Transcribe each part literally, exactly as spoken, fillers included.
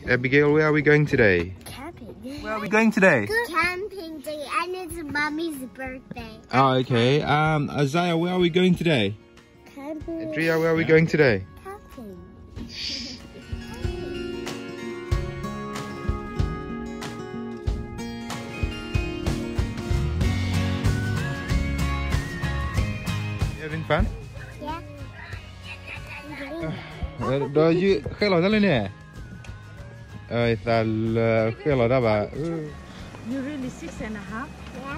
Abigail, where are we going today? Camping. Where are we going today? Camping day, and it's Mommy's birthday. Oh, okay. Um, Isaiah, where are we going today? Camping. Adria, where are we going today? Camping. You having fun? Yeah. Đó chứ khé lò đó lên nè. Ơi ta khé lò đó bà. You really six and a half? Yeah.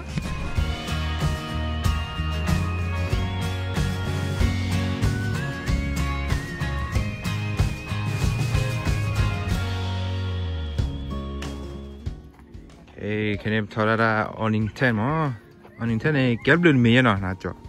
Ê, cái này thở ra on intent mà. On intent này kẹp lên mía nó nè cho.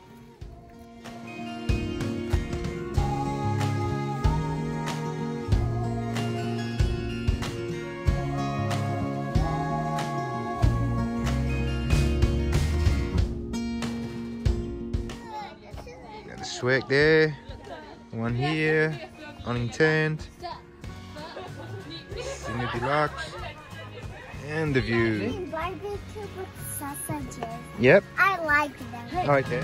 Swag there, one here, on intent, Senior Deluxe, and the view. Barbecue with sausages. Yep. I like them. Okay.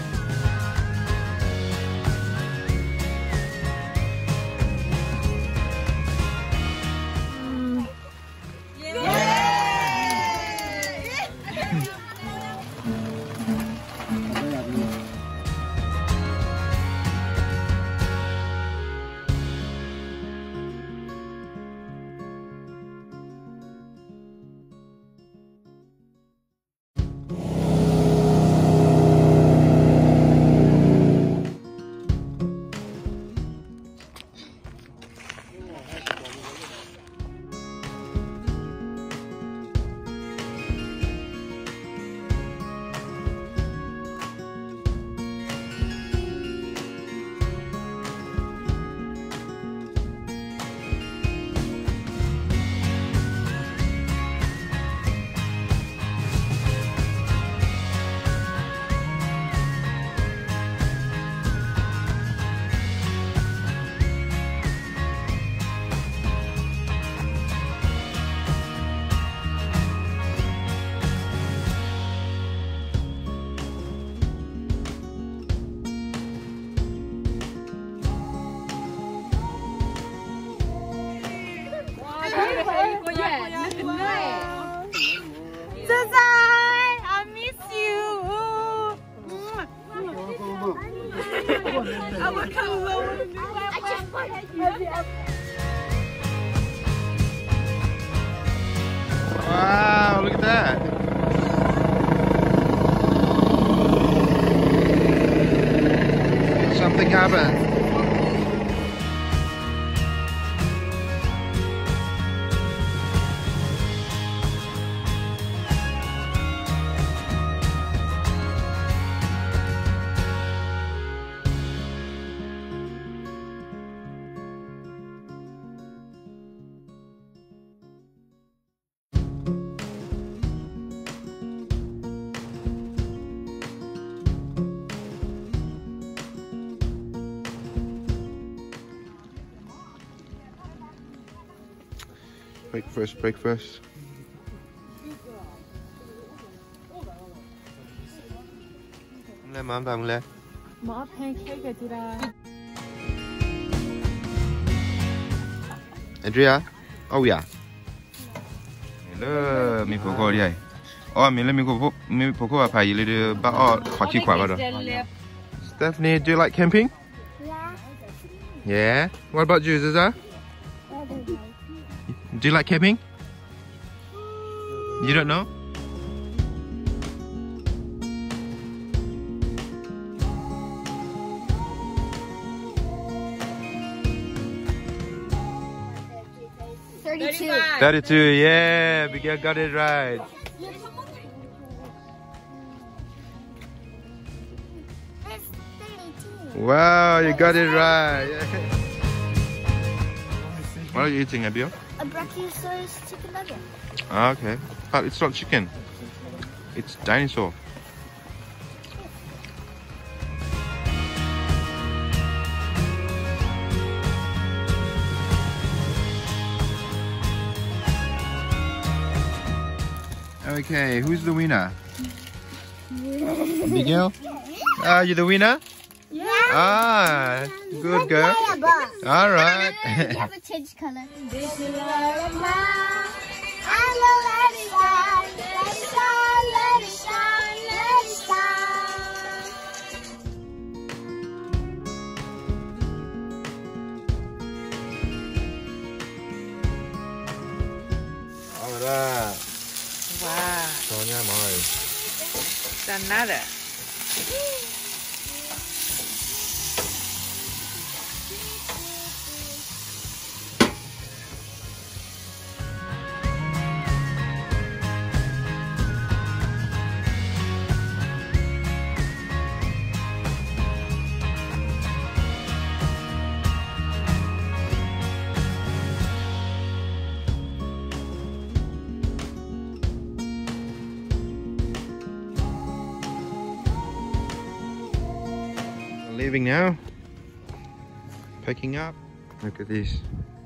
I miss you. Wow, look at that. Something happened. Breakfast, breakfast. Lên mà ăn lên. Mở pancake đi ra. Adria? Oh yeah. Hello, mi phụ cô đi đây. Oh, mi lên mi phụ mi phụ cô phải gì đi ba ở khó chịu quá rồi. Stephanie, do you like camping? Yeah. Yeah. What about you, Zaza? Do you like camping? You don't know? Thirty-two. thirty-two, yeah, Miguel got it right. It's thirty-two. Wow, you got it right. What are you eating, Abiel? A Brachiosaurus chicken nugget. Ah, okay, but it's not chicken. It's dinosaur. Okay, who's the winner? Miguel? Ah, you the winner? Yeah. Ah, good girl. All right. You have a change color. This is I will let it shine, let it shine, let it shine, let it shine. Alright. Wow. Cho nha mọi người. Another. Leaving now. Picking up. Look at this.